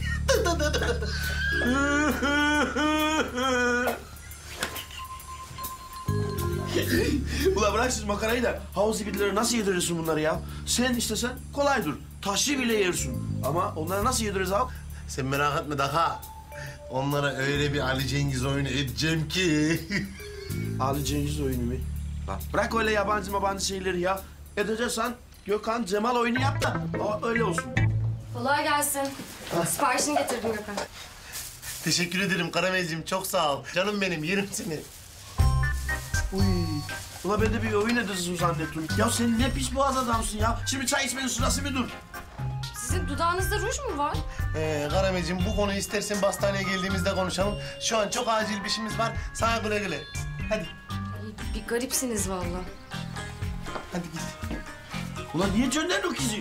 Ulan bırak siz makarayı da havuz zibidileri nasıl yedirirsin bunları ya? Sen istesen kolay dur. Taşı bile yersin. Ama onları nasıl yediririz abi? Sen merak etme daha. Onlara öyle bir Ali Cengiz oyunu edeceğim ki. Ali Cengiz oyunu mu? Lan bırak öyle yabancı şeyleri ya. Edeceksen Gökhan Cemal oyunu yap da öyle olsun. Kolay gelsin. Siparişini getirdim Gökhan. Teşekkür ederim Karamelciğim, çok sağ ol. Canım benim, yerim seni. Uy. Ulan ben de bir oyun ediyorsun zannettim. Ya sen ne pis boğaz adamsın ya. Şimdi çay içmenin sırası mı dur? Sizin dudağınızda ruj mu var? Karamelciğim bu konuyu istersen hastaneye geldiğimizde konuşalım. Şu an çok acil bir işimiz var. Sana güle güle. Hadi. Ay, bir garipsiniz vallahi. Hadi git. Ulan niye gönderdin o kızı?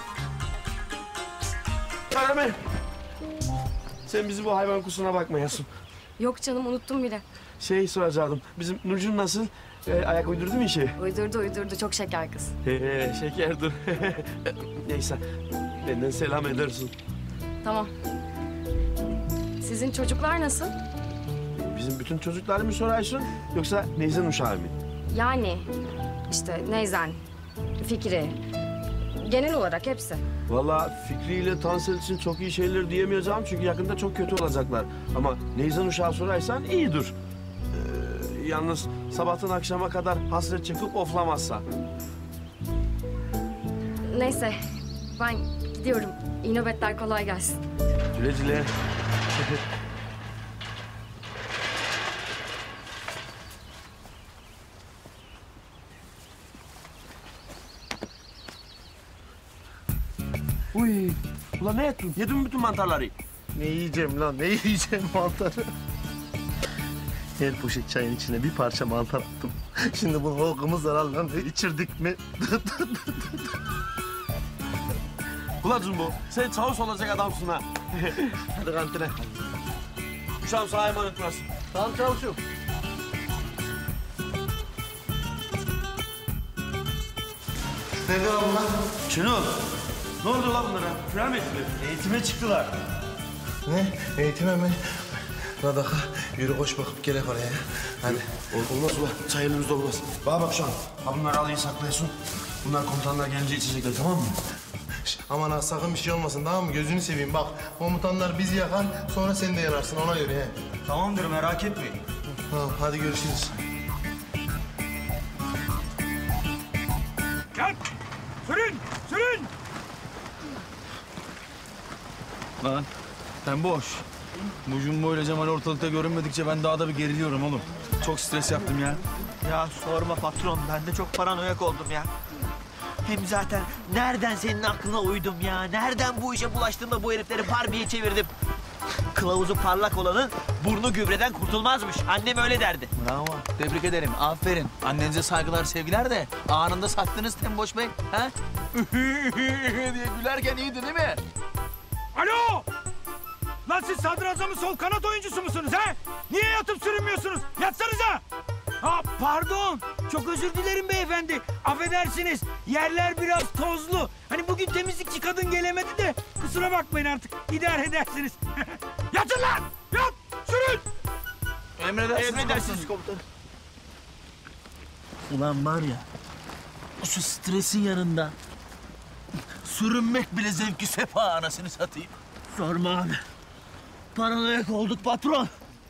Karamel. Sen bizi bu hayvan kusuna bakmayasın. Yok canım unuttum bile. Soracaktım. Bizim Nurcun nasıl? Ayak uydurdu mu işi? Uydurdu. Çok şeker kız. Şeker dur. Neyse, benden selam edersin. Tamam. Sizin çocuklar nasıl? Bizim bütün çocukları mı sorarsın yoksa Neyzen uşağı mı? Yani işte Neyzen, Fikri. Genel olarak hepsi. Vallahi Fikri ile Tansel için çok iyi şeyler diyemeyeceğim çünkü yakında çok kötü olacaklar. Ama Neyzen uşağı sorarsan iyidir. Yalnız sabahtan akşama kadar hasret çekip oflamazsa. Neyse ben gidiyorum. İyi nöbetler, kolay gelsin. Güle. Uy, ulan ne ettin? Yedin mi bütün mantarları? Ne yiyeceğim lan? Ne yiyeceğim mantarı? Her poşet çayın içine bir parça mantar attım. Şimdi bunu halkımız zararlandı. İçirdik mi? Ulan Cumbo, sen çavuş olacak adamsın ha. Hadi kantine. Uşağım sana emanet olsun. Tamam çavuşum. Nerede lan bunlar? Şenol, ne oldu lan bunlara? Kürer mi ettiler? Eğitime çıktılar. Ne? Eğitime mi? Radaka, yürü koş bakıp gel oraya. Hadi. Olmaz ulan, çay elimizde olmaz. Bana bak şu an, ha bunları alayım saklayasın. Bunlar komutanlar gelince içecekler, tamam mı? Aman ha sakın bir şey olmasın tamam mı? Gözünü seveyim bak. Komutanlar bizi yakar, sonra sen de yanarsın ona göre he. Tamamdır, merak etmeyin. Tamam, hadi görüşürüz. Kalk! Sürün! Lan sen boş. Bu Jumbo ile Cemal ortalıkta görünmedikçe ben daha da bir geriliyorum oğlum. Çok stres yaptım ya. Ya sorma patron, ben de çok paranoyak oldum ya. Hem zaten nereden senin aklına uydum ya? Nereden bu işe bulaştığımda bu herifleri Barbie'ye çevirdim? Kılavuzu parlak olanın burnu gübreden kurtulmazmış. Annem öyle derdi. Bravo. Tebrik ederim. Aferin. Annenize saygılar, sevgiler de anında sattınız Temboş Bey. Ha? diye gülerken iyiydi değil mi? Alo! Lan siz sadrazamın sol kanat oyuncusu musunuz ha? Niye yatıp sürünmüyorsunuz? Yatsanıza! Ha pardon. Çok özür dilerim beyefendi. Affedersiniz. Yerler biraz tozlu. Hani bugün temizlikçi kadın gelemedi de kusura bakmayın artık. İdare edersiniz. Yatın lan! Yat! Sürün! Emredersiniz komutanım. Ulan var ya, şu stresin yanında sürünmek bile zevki sefa anasını satayım. Sorma abi. Paranoyak olduk patron.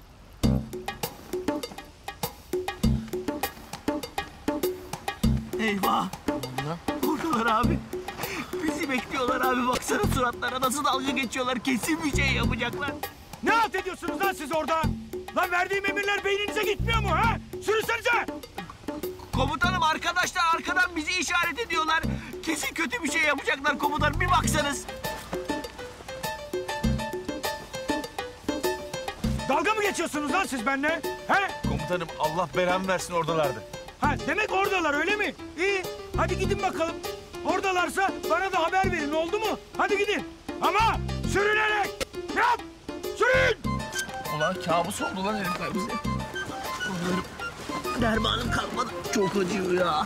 Eyvah. Buradalar abi. Bizi bekliyorlar abi. Baksana suratlara nasıl dalga geçiyorlar. Kesin bir şey yapacaklar. Ne halt ediyorsunuz lan siz orada? Lan verdiğim emirler beyninize gitmiyor mu ha? Sürünsenize! Komutanım arkadaşlar arkadan bizi işaret ediyorlar. Kesin kötü bir şey yapacaklar komutanım. Bir baksanız. Dalga mı geçiyorsunuz lan siz benimle? He? Komutanım Allah belamı versin oradalardı. Ha demek oradalar öyle mi? İyi. Hadi gidin bakalım. Oradalarsa bana da haber verin oldu mu? Hadi gidin. Ama sürünerek. Yap! Sürün! Ulan kabus oldu lan herifler bize. Onlarım dermanım kalmadı. Çok acıyor ya.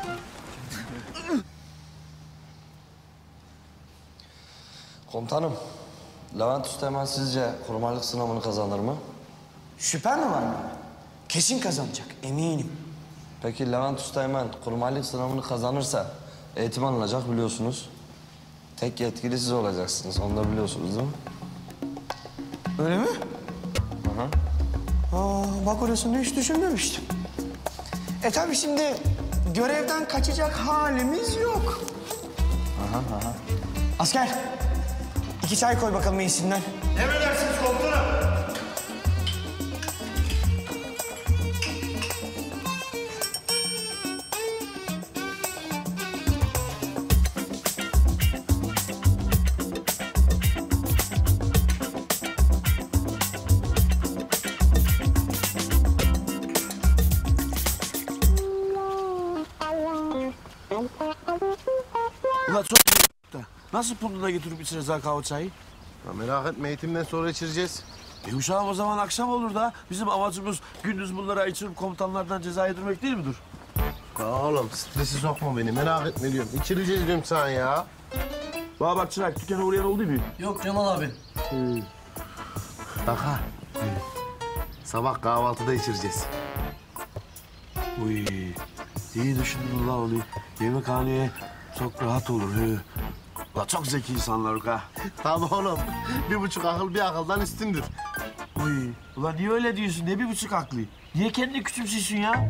Komutanım, Levent Üsteğmen sizce kurmaylık sınavını kazanır mı? Şüphen mi var mı? Kesin kazanacak, eminim. Peki Levent Üsteğmen kurmaylık sınavını kazanırsa eğitim alınacak biliyorsunuz. Tek yetkili siz olacaksınız, onu da biliyorsunuz değil mi? Öyle mi? Hı hı. Bak orasını hiç düşünmemiştim. Tabii şimdi görevden kaçacak halimiz yok. Aha. Asker, 2 çay koy bakalım iyisinden. Emredersiniz komutanım. Ulan çok nasıl puluna getirip içeceğiz ha kahve çayı? Ya merak etme eğitimden sonra içireceğiz. Uşağım o zaman akşam olur da bizim amacımız gündüz bunlara içirip komutanlardan ceza yedirmek değil midir? Ya oğlum stresi sokma beni merak etme diyorum. İçireceğiz diyorum sana ya. Bana bak Çırak dükkana uğrayan oldu mu? Yok Cemal abi. Bak ha. Sabah kahvaltıda içireceğiz. Uy, iyi düşündün la onu. Yemekhaneye çok rahat olur. He. La çok zeki insanlar ha. Tabii oğlum. 1,5 akıl bir akıldan üstündür. Uy, ulan niye öyle diyorsun? Ne 1,5 aklı? Niye kendini küçümsüyorsun ya?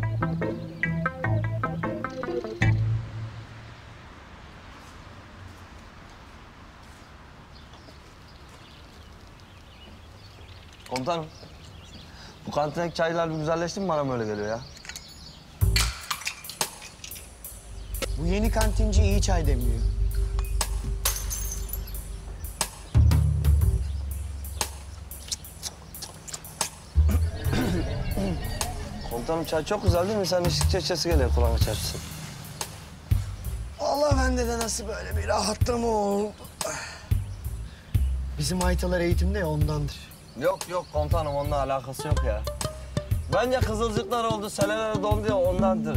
Komutanım. Bu kantindeki çaylar bir güzelleşti mi bana böyle geliyor ya? Bu yeni kantinci iyi çay demliyor. Komutanım çay çok güzel değil mi? Sen içtikçe içesi geliyor kulağına çarpsın. Allah bende de nasıl böyle bir rahatlama oldu. Bizim haytalar eğitimde ya ondandır. Yok komutanım onunla alakası yok ya. Bence kızılcıklar oldu, seleler dondu ya ondandır.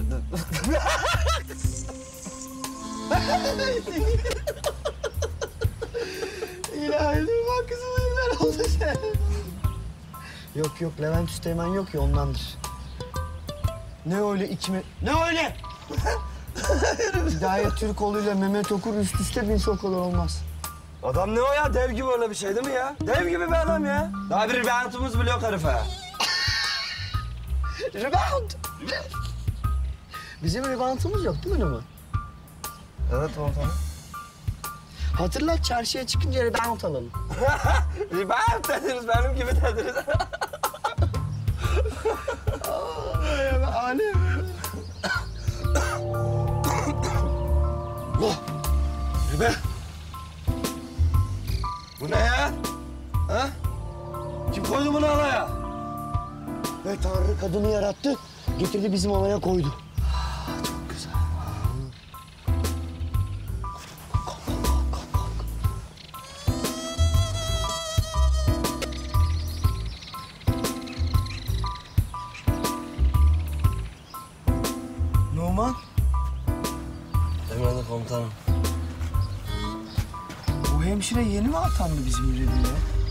İlahi bak kızılcıklar oldu sen. Yok Levent Üsteğmen yok ya ondandır. Ne öyle Ne öyle? Hidayet Türkoğlu ile Mehmet Okur üst üste binse o kadar olmaz. Adam ne o ya? Dev gibi öyle bir şey değil mi ya? Dev gibi bir adam ya. Daha bir reboundumuz bile yok herife. Rebound. Bizim reboundumuz yok değil mi Numan? Evet komutanım. Hatırlat çarşıya çıkınca rebound alalım. Rebound dediniz, benim gibi dediniz. Alem. Ribe. Bu ne ya? Ha? Kim koydu bunu alaya? Ve Tanrı kadını yarattı, getirdi bizim alaya koydu. Çok güzel. Numan. Emredin komutanım. Bu hemşire yeni mi atandı bizim müdürlüğe?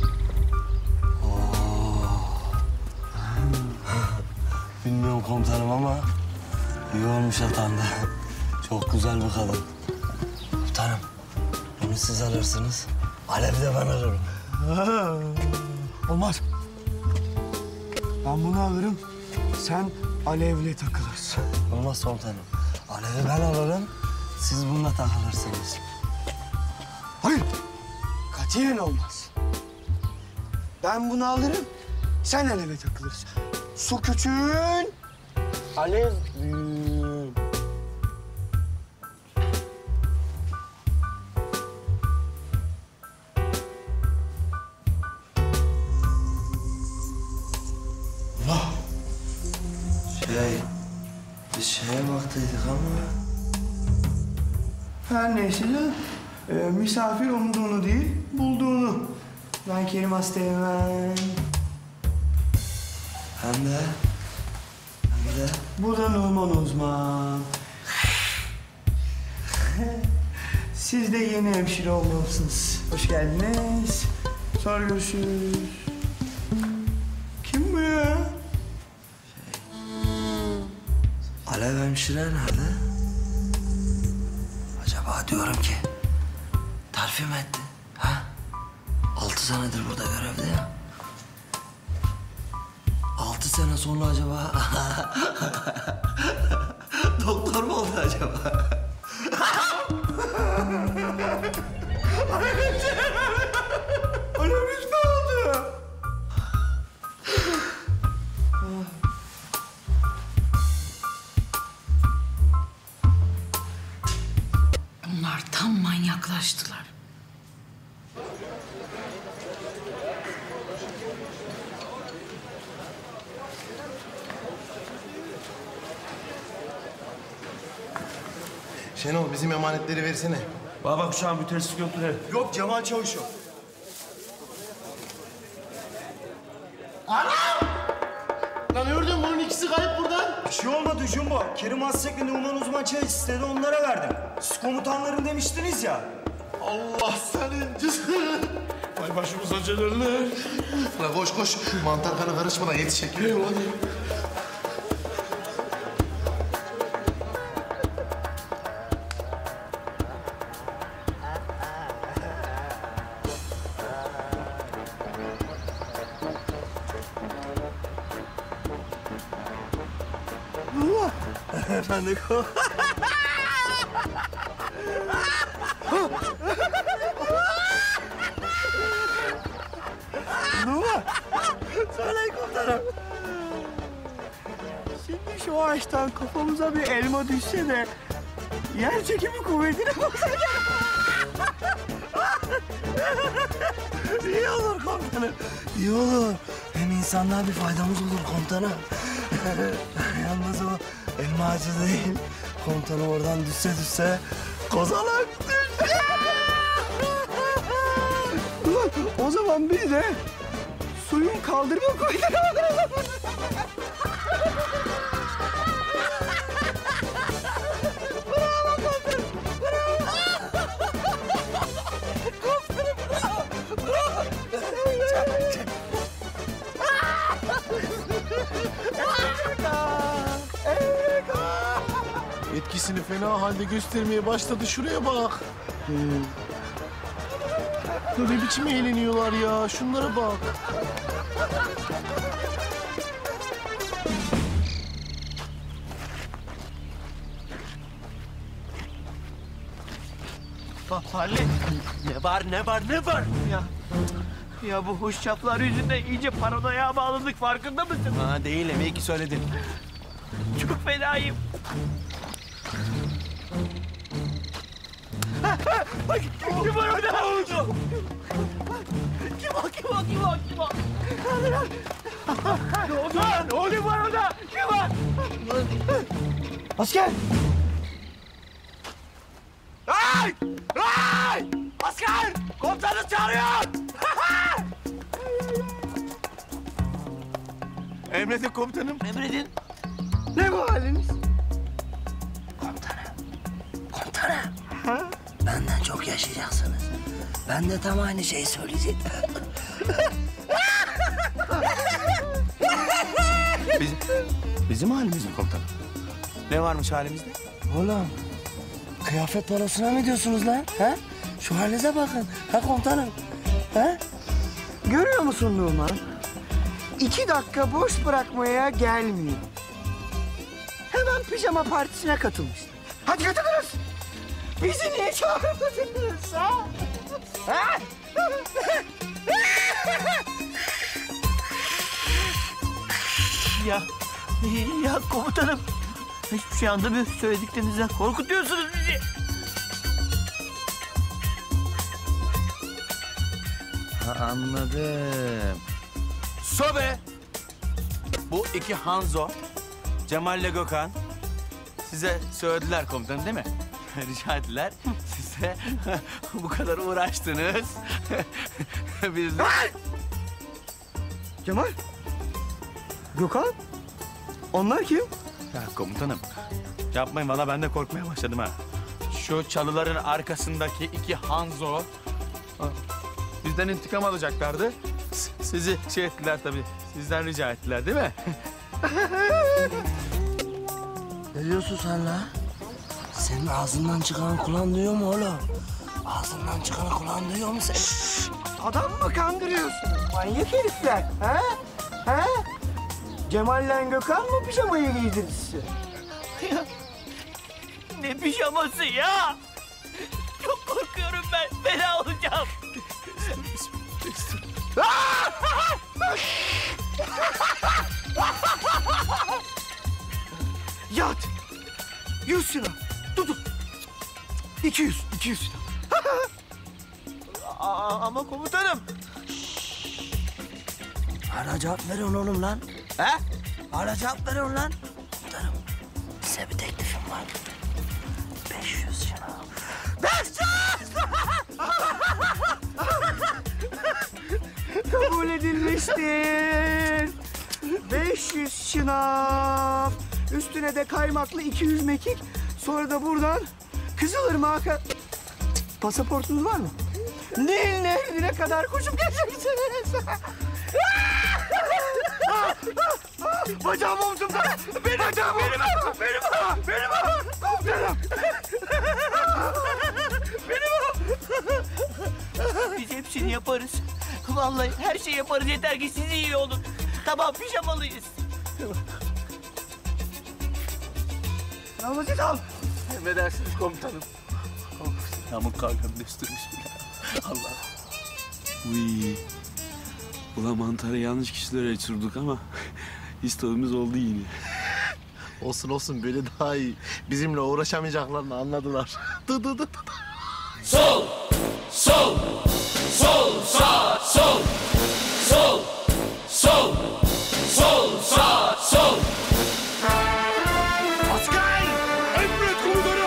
Bilmiyorum komutanım ama iyi olmuş atandı. Çok güzel bir kadın. Komutanım, bunu siz alırsınız. Alev'i de ben alırım. Olmaz. Ben bunu alırım, sen Alev'le takılırsın. Olmaz komutanım. Alev'i ben alırım, siz bununla takılırsınız. Hayır, katiyen olmaz. Ben bunu alırım, sen Alev'e takılırsın. Su küçüğün, Alev büyüğün. Biz şeye baktıydık ama... Her neyse de misafir umduğunu değil, bulduğunu. Ben Kerim Asteğmen. Hem de... Bu da Numan Uzman. Siz de yeni hemşire olmalısınız. Hoş geldiniz. Sonra görüşürüz. Kim bu ya? Alev hemşire nerede? Acaba diyorum ki... terfi mi etti? Ha? 6 senedir burada görevde ya. 6 sene sonra acaba... doktor mu oldu acaba? Alevimiz mi oldu? Bunlar tam manyaklaştılar. Şenol bizim emanetleri versene. Bana bak şu an bir terslik yoktur he. Yok Cemal Çavuş yok. Anam! Lan gördün bunun ikisi kayıp buradan. Bir şey olmadı Jumbo. Kerim Azsek'le Numan Uzman çay istedi, onlara verdim. Siz komutanların demiştiniz ya. Allah senin cızın. Vay başımıza celaller. Lan koş koş. Mantar kana karışmadan yetişecek. Eyvallah. Ben de Numan! Söyleyin komutanım. Şimdi şu ağaçtan kafamıza bir elma düşse de yer çekimi kuvvetine baksak. İyi olur komutanım. İyi olur. Hem insanlığa bir faydamız olur komutanım. Yalnız o elma ağacı değil. Komutanım oradan düşse kozalak düşse. Ulan o zaman biz de suyun kaldırma kuvvetine bakalım. Bravo komutanım. Bravo. Komutanım bravo. Etkisini fena halde göstermeye başladı. Şuraya bak. Ne biçim eğleniyorlar ya. Şunlara bak. Halil, ne var? Ya bu hoşçaplar yüzünden iyice paranoya bağladık, farkında mısın? Ha değilim, iyi ki söyledin. Çok fenayım. Bak, kim var orada? Kim o? Ne oldu lan? Kim var orada? Kim var? Asker! Ay! Asker! Komutanı çağırıyor! Emredin komutanım. Emredin. Ne bu haliniz? Komutanım. Benden çok yaşayacaksınız. Ben de tam aynı şeyi söyleyecektim. Bizim halimiz mi komutanım? Ne varmış halimizde? Oğlum, kıyafet balosuna mı diyorsunuz lan? Ha? Şu halinize bakın. Ha komutanım? Ha? Görüyor musun Numan? 2 dakika boş bırakmaya gelmiyor. Hemen pijama partisine katılmış. Hadi katılırız. Bizi niye çağırmadınız ha? Ha? Ya komutanım. Hiçbir şey anlamıyorum söylediklerinizden. Korkutuyorsunuz bizi. Ha, anladım. Sobe! Bu iki Hanzo, Cemal'le Gökhan size söylediler komutanım değil mi? Rica ettiler. Siz de bu kadar uğraştınız. Biz de... Cemal? Gökhan? Onlar kim? Ya komutanım, yapmayın valla ben de korkmaya başladım ha. Şu çalıların arkasındaki iki Hanzo bizden intikam alacaklardı. Sizi şey ettiler tabii, sizden rica ettiler değil mi? Ne diyorsun sen la? Senin ağzından çıkan kulağın duyuyor mu oğlum? Ağzından çıkan kulağın duyuyor mu sen? Adam mı kandırıyorsunuz? Manyak herifler. Ha? Ha? Cemal'le Gökhan mı pijamayı giydirdi size? Ya, ne pijaması ya? Çok korkuyorum ben. Fena olacağım. Yat. 100 silah. Tutun. 200 silah. Ama komutanım. Hala cevap veriyorsun oğlum lan. He? Hala cevap veriyorsun lan. Komutanım, size bir teklifim var. 500 silah. 500! Kabul edilmiştir. şınav. Üstüne de kaymaklı 200 mekik. Sonra da buradan Kızılırmak'a... Pasaportunuz var mı? Nil Nehri'ne kadar koşup geleceksiniz. Bacağım omzumda. Benim bacağım omzumda. Benim komutanım. Biz hepsini yaparız. Vallahi her şeyi yaparız yeter ki siz iyi olun. Tamam pijamalıyız. Namazı al. Emredersiniz komutanım. Namık kargam desturmuş bile. Allah. Uy. Ulan mantarı yanlış kişilere içirdik ama istediğimiz oldu yine. Olsun olsun böyle daha iyi. Bizimle uğraşamayacaklarını anladılar. Dı. Sol, sol, sol, sağ, sol. Sol, sol, sol, sağ, sol. Asker! Emret komutanım!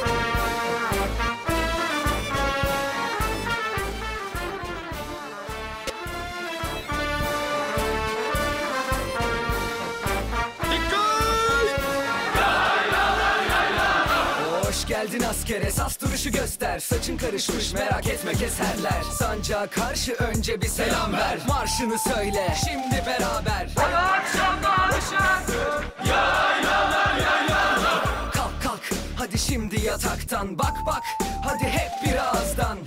Hoş geldin asker, esas duruşu göster. Saçın karışmış, merak etme keserler. Sancağa karşı önce bir selam ver. Marşını söyle, şimdi beraber. Akşamlar ışığı, yaylalar yaylalar. Kalk kalk, hadi şimdi yataktan. Bak bak, hadi hep bir ağızdan.